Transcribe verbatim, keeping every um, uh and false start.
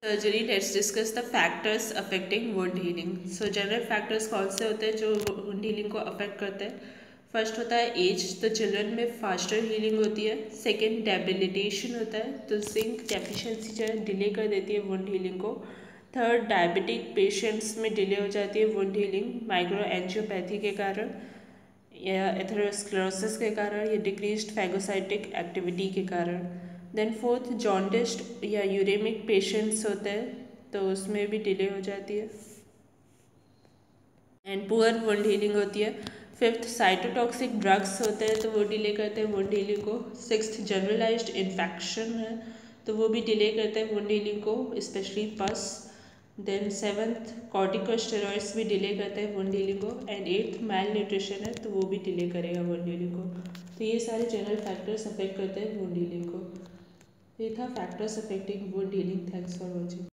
Surgery, let's discuss the factors affecting wound healing. So general factors कौन से होते हैं जो वुंड हीलिंग को अफेक्ट करते हैं? फर्स्ट होता है एज, तो चिल्ड्रन में फास्टर हीलिंग होती है। सेकेंड डेबिलिटेशन होता है, तो जिंक डेफिशिएंसी जो है डिले कर देती है वुंड हीलिंग को। थर्ड, डायबिटिक पेशेंट्स में डिले हो जाती है वुंड हीलिंग माइक्रो एंजियोपैथी के कारण या एथेरोस्क्लेरोसिस के कारण या डिक्रीज्ड फैगोसाइटिक एक्टिविटी के कारण। देन फोर्थ, जॉन्डिस्ड या यूरेमिक पेशेंट्स होते हैं तो उसमें भी डिले हो जाती है एंड पुअर वुंड हीलिंग होती है। फिफ्थ, साइटोटॉक्सिक ड्रग्स होते हैं तो वो डिले करते हैं वुंड हीलिंग को। सिक्स्थ, जनरलाइज्ड इन्फेक्शन है तो वो भी डिले करते हैं वुंड हीलिंग को, specially pus. Then seventh, corticosteroids भी डिले करते हैं वुंड हीलिंग को। एंड एट्थ, मैल न्यूट्रिशन है तो वो भी डिले करेगा वुंड हीलिंग को। तो ये सारे जनरल फैक्टर्स अफेक्ट करते हैं वुंड हीलिंग को। ये था factors affecting wound healing. Thanks for watching.